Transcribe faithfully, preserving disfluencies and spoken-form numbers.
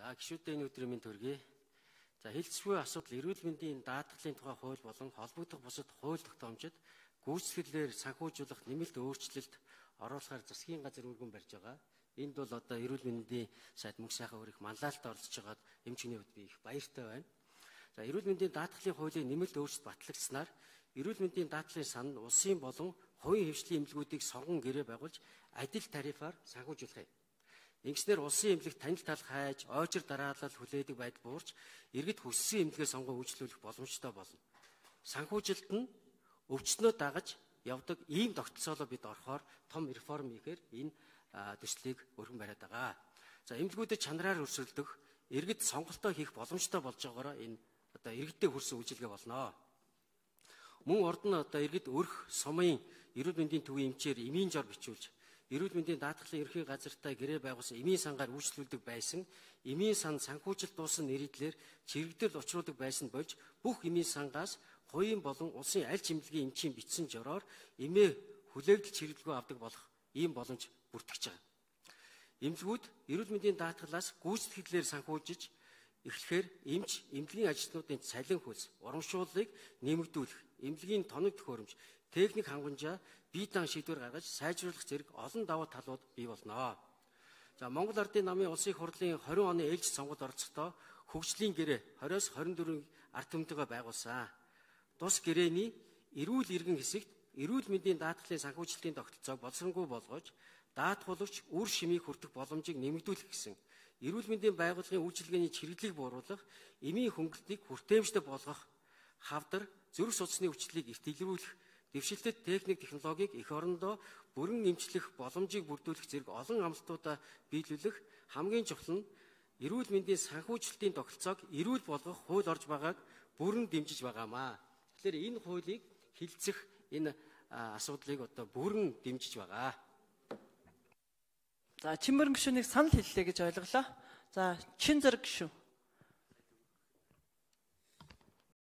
За гишүүдээ энэ өдрийн минь төргий. За хэлцгүй асуудал эрүүл мэндийн даатгалын тухай хууль болон холбогдох бусад хууль тогтоомжид гүйцэтгэлээр санхүүжүүлэх нэмэлт өөрчлөлт оруулахаар засгийн газар өргөн барьж байгаа. Энд бол одоо эрүүл мэндийн сайд мөнх сайхан өөр их манлайлалт оролцож байгаад эмч хүний хувьд би их баяртай байна. За эрүүл мэндийн даатгалын хуулийн нэмэлт өөрчлөлт батлагдсанаар эрүүл мэндийн даатгалын сан нь улсын болон хувийн хвшлийн эмнэлгүүдийг сонгон гэрээ байгуулж адил тарифаар санхүүжүүлэх юм. Ингэснээр улсын эмнэлэгт танил тал хайж, ойчир дараалал хүлээдэг байдал буурч, иргэд хүссэн эмнэлгээ сонгон үйлчлүүлэх боломжтой болно. Санхүүжилт нь өвчтнөө дагаж явдаг ийм тогтолцоолоо бид орохоор том реформ хийхээр энэ төслийг өргөн бариад байгаа. За эмнэлгүүдэд чанараар өрсөлдөх, иргэд сонголтоо хийх боломжтой болж байгаагаар энэ одоо иргэдэд хүрсэн үйлчилгээ болно. Мөн урд нь одоо иргэд өрх, сумын эрүүл мэндийн төвийн эмчээр эмийн жор бичүүлж, эрүүл мэндийн даатгалын ерхий газартаа гэрээ байгуулсан эмийн сангаар үйлчлүүлдэг байсан, эмийн сан санхүүжилт дууссан нэрийдлэр чирэгдэл учруулдаг байсан болж бүх эмийн сангаас хувийн болон улсын аль ч эмнэлгийн эмчийн бичсэн жороор эмээ хүлээгдэл чирэгдэлгүй авдаг болох ийм боломж бүртгэж байгаа. Эмнэлгүүд эрүүл мэндийн даатгалаас гүйцэтгэлээр санхүүжиж эхлэхээр эмч, эмнэлгийн ажилтнуудын цалин хөлс, урамшууллыг нэмэгдүүлэх, эмнэлгийн тоног төхөөрөмж, техник хангамжаа бие даан шийдвэр гаргаж сайжруулах зэрэг олон давуу талууд бий болно. За Монгол Ардын намын улсын их хурлын двадцать оны ээлж сонгуульд оролцохдоо хөгжлийн гэрээ двадцать-аас двадцать четыре ард түмтэйгээ байгуулсан. Тус гэрээний эрүүл иргэн хэсэгт эрүүл мэндийн даатгалын санхүүжилтийн тогтолцоог боловсронгүй болгож, даатгуулагч үр шимийг хүртэх боломжийг нэмэгдүүлэх гэсэн эрүүл мэндийн байгууллагын үйлчилгээний чирэгдлийг бууруулах, эмийн хөнгөлтийг хүртээмжтэй болгох, хавдар, зүрх судасны өвчлөлийг эрт илрүүлэх, дэвшилтэт техник технологиг эх орондоо бүрэн эмчлэх боломжийг бүрдүүлэх зэрэг олон амлалтуудаа биелүүлэх хамгийн чухал нь эрүүл мэндийн санхүүжилтийн тогтолцоог эрүүл болгох хууль орж байгааг бүрэн дэмжиж байгаамаа. Тэгэхээр энэ хуулийг хилцэх энэ асуудлыг одоо бүрэн дэмжиж байгаа. За Чиммэрэн гишүүнийг санал хэллээ гэж ойлголоо. За Чин зэрэг гишүү.